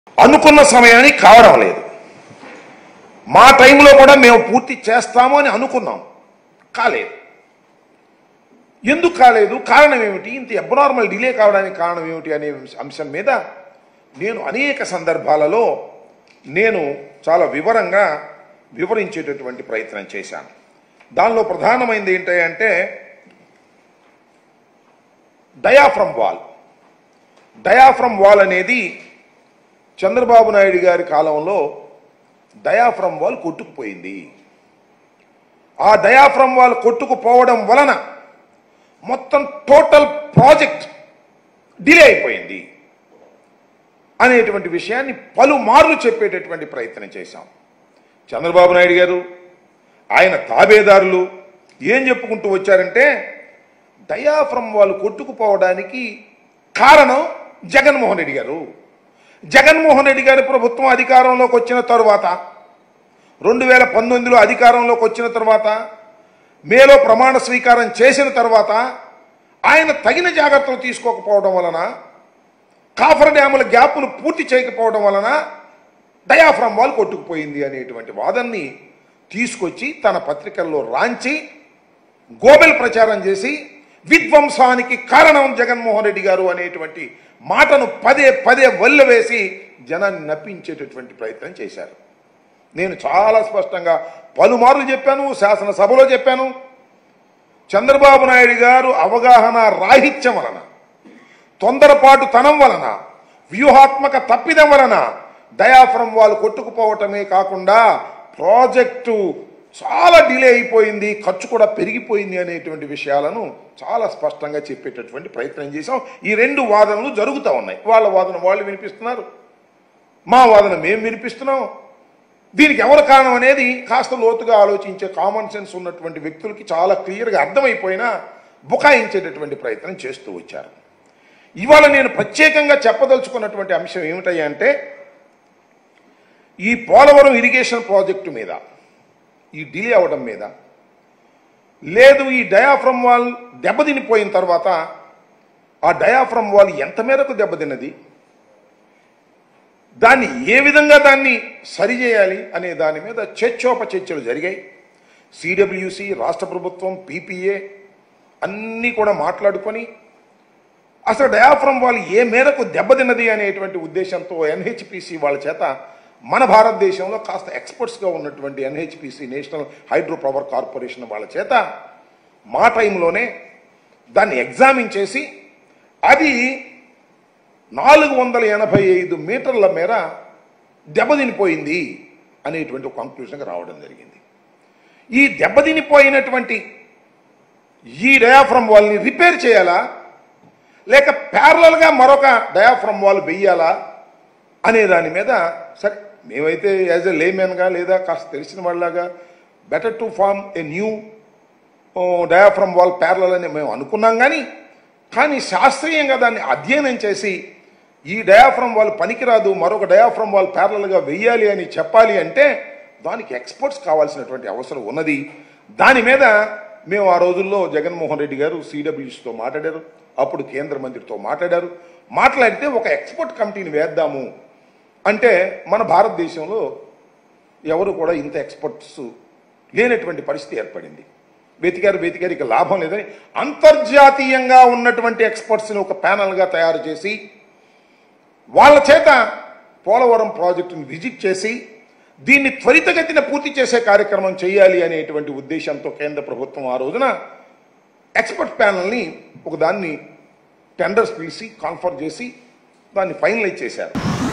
అనుకున్న సమయానికి కావడం లేదు. మా టైంలో కూడా మేము పూర్తి చేస్తాము అని అనుకున్నాం, కాలేదు. ఎందుకు కాలేదు, కారణం ఏమిటి, ఇంత అబ్నార్మల్ డిలే కావడానికి కారణం ఏమిటి అనే అంశం మీద నేను అనేక సందర్భాలలో చాలా వివరంగా వివరించేటటువంటి ప్రయత్నం చేశాను. దానిలో ప్రధానమైనది ఏంటంటే డయాఫ్రమ్ వాల్ అనేది చంద్రబాబు నాయుడు గారి కాలంలో డయాఫ్రమ్ వాల్ కొట్టుకుపోయింది. ఆ డయాఫ్రమ్ వాల్ కొట్టుకుపోవడం వలన మొత్తం టోటల్ ప్రాజెక్ట్ డిలే అయిపోయింది అనేటువంటి విషయాన్ని పలుమార్లు చెప్పేటటువంటి ప్రయత్నం చేశాం. చంద్రబాబు నాయుడు గారు ఆయన తాబేదారులు ఏం చెప్పుకుంటూ వచ్చారంటే డయాఫ్రమ్ వాల్ కొట్టుకుపోవడానికి కారణం జగన్మోహన్ రెడ్డి గారు. జగన్మోహన్ రెడ్డి గారి ప్రభుత్వం అధికారంలోకి వచ్చిన తర్వాత 2019లో అధికారంలోకి వచ్చిన తర్వాత మేలో ప్రమాణ స్వీకారం చేసిన తర్వాత ఆయన తగిన జాగ్రత్తలు తీసుకోకపోవడం వలన, కాఫర్ డ్యాముల గ్యాప్ను పూర్తి చేయకపోవడం వలన డయాఫ్రమ్ వాల్ కొట్టుకుపోయింది అనేటువంటి వాదనని తీసుకొచ్చి తన పత్రికల్లో రాంచి గోబెల్ ప్రచారం చేసి విధ్వంసానికి కారణం జగన్మోహన్ రెడ్డి గారు అనేటువంటి మాటను పదే పదే వల్లవేసి జనాన్ని నప్పించేటటువంటి ప్రయత్నం చేశారు. నేను చాలా స్పష్టంగా పలుమార్లు చెప్పాను, శాసనసభలో చెప్పాను. చంద్రబాబు నాయుడు గారు అవగాహన రాహిత్యం వలన, తొందరపాటు తనం వలన, వ్యూహాత్మక తప్పిదం వలన డయాఫ్రమ్ వాల్ కొట్టుకుపోవటమే కాకుండా ప్రాజెక్టు చాలా డిలే అయిపోయింది, ఖర్చు కూడా పెరిగిపోయింది అనేటువంటి విషయాలను చాలా స్పష్టంగా చెప్పేటటువంటి ప్రయత్నం చేశాం. ఈ రెండు వాదనలు జరుగుతూ ఉన్నాయి. వాళ్ళ వాదన వాళ్ళు వినిపిస్తున్నారు, మా వాదన మేము వినిపిస్తున్నాం. దీనికి ఎవరు కారణం అనేది కాస్త లోతుగా ఆలోచించే కామన్ సెన్స్ ఉన్నటువంటి వ్యక్తులకి చాలా క్లియర్గా అర్థమైపోయినా బుకాయించేటటువంటి ప్రయత్నం చేస్తూ వచ్చారు. ఇవాళ నేను ప్రత్యేకంగా చెప్పదలుచుకున్నటువంటి అంశం ఏమిటయ్యా అంటే ఈ పోలవరం ఇరిగేషన్ ప్రాజెక్టు మీద ఈ డిలే అవడం మీద, లేదు ఈ డయాఫ్రమ్ వాల్ దెబ్బతినిపోయిన తర్వాత ఆ డయాఫ్రమ్ వాల్ ఎంత మేరకు దెబ్బతిన్నది, దాన్ని ఏ విధంగా దాన్ని సరిచేయాలి అనే దాని మీద చర్చోపచర్చలు జరిగాయి. సిడబ్ల్యూసి, రాష్ట్ర ప్రభుత్వం, పీపీఏ అన్నీ కూడా మాట్లాడుకొని అసలు డయాఫ్రమ్ వాల్ ఏ మేరకు దెబ్బతిన్నది అనేటువంటి ఉద్దేశంతో ఎన్హెచ్పిసి వాళ్ళ చేత, మన భారతదేశంలో కాస్త ఎక్స్పర్ట్స్గా ఉన్నటువంటి NHPC, national hydro power corporation వాళ్ళ చేత మా టైంలోనే దాన్ని ఎగ్జామిన్ చేసి అది 485 మీటర్ల మేర దెబ్బతినిపోయింది అనేటువంటి ఒక కంక్లూషన్కి రావడం జరిగింది. ఈ దెబ్బతినిపోయినటువంటి ఈ డయాఫ్రమ్ వాల్ని రిపేర్ చేయాలా, లేక ప్యారలల్గా మరొక డయాఫ్రమ్ వాల్ వెయ్యాలా అనే దాని మీద సరే మేమైతే యాజ్ ఎ లేమెన్గా లేదా కాస్త తెలిసిన వాళ్ళలాగా better to form a new diaphragm wall parallel అని మేము అనుకున్నాం. కానీ శాస్త్రీయంగా దాన్ని అధ్యయనం చేసి ఈ డయాఫ్రమ్ వాల్ పనికిరాదు, మరొక డయాఫ్రమ్ వాల్ ప్యారలల్గా వెయ్యాలి అని చెప్పాలి అంటే దానికి ఎక్స్పర్ట్స్ కావాల్సినటువంటి అవసరం ఉన్నది. దాని మీద మేము ఆ రోజుల్లో జగన్మోహన్ రెడ్డి గారు సిడబ్ల్యూసీతో మాట్లాడారు, అప్పుడు కేంద్ర మంత్రితో మాట్లాడితే ఒక ఎక్స్పర్ట్ కమిటీని వేద్దాము అంటే మన భారతదేశంలో ఎవరు కూడా ఇంత ఎక్స్పర్ట్స్ లేనటువంటి పరిస్థితి ఏర్పడింది. వెతికారు ఇక లాభం లేదని అంతర్జాతీయంగా ఉన్నటువంటి ఎక్స్పర్ట్స్ని ఒక ప్యానల్గా తయారు చేసి వాళ్ళ చేత పోలవరం ప్రాజెక్టును విజిట్ చేసి దీన్ని త్వరితగతిన పూర్తి చేసే కార్యక్రమం చేయాలి అనేటువంటి ఉద్దేశంతో కేంద్ర ప్రభుత్వం ఆ రోజున ఎక్స్పర్ట్ ప్యానల్ని ఒకదాన్ని టెండర్స్ పిలిచి కాన్ఫర్ చేసి దాన్ని ఫైనలైజ్ చేశారు.